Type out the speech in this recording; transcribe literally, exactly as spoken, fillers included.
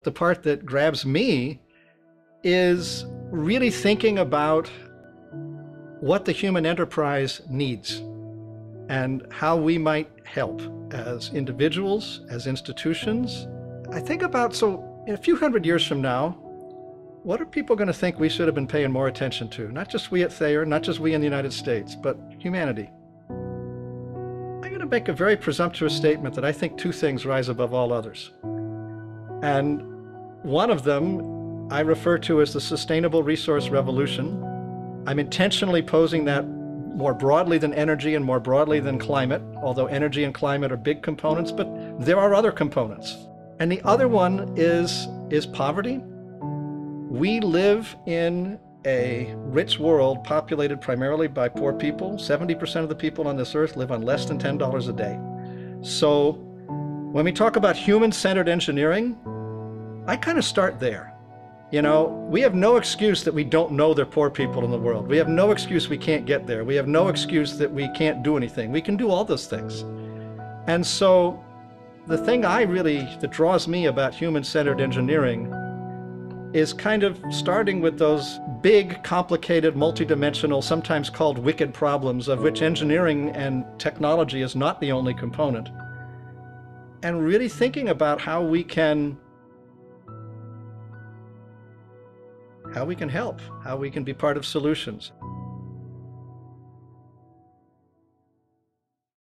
the part that grabs me is really thinking about what the human enterprise needs and how we might help as individuals, as institutions. I think about, so in a few hundred years from now, what are people going to think we should have been paying more attention to? Not just we at Thayer, not just we in the United States, but humanity. I'm going to make a very presumptuous statement that I think two things rise above all others. And one of them I refer to as the sustainable resource revolution. I'm intentionally posing that more broadly than energy and more broadly than climate, although energy and climate are big components, but there are other components. And the other one is, is poverty. We live in a rich world populated primarily by poor people. seventy percent of the people on this earth live on less than ten dollars a day. So when we talk about human-centered engineering, I kind of start there. You know, we have no excuse that we don't know there are poor people in the world. We have no excuse we can't get there. We have no excuse that we can't do anything. We can do all those things. And so the thing I really, that draws me about human-centered engineering is kind of starting with those big, complicated, multidimensional, sometimes called wicked problems, of which engineering and technology is not the only component. And really thinking about how we can how we can help, how we can be part of solutions.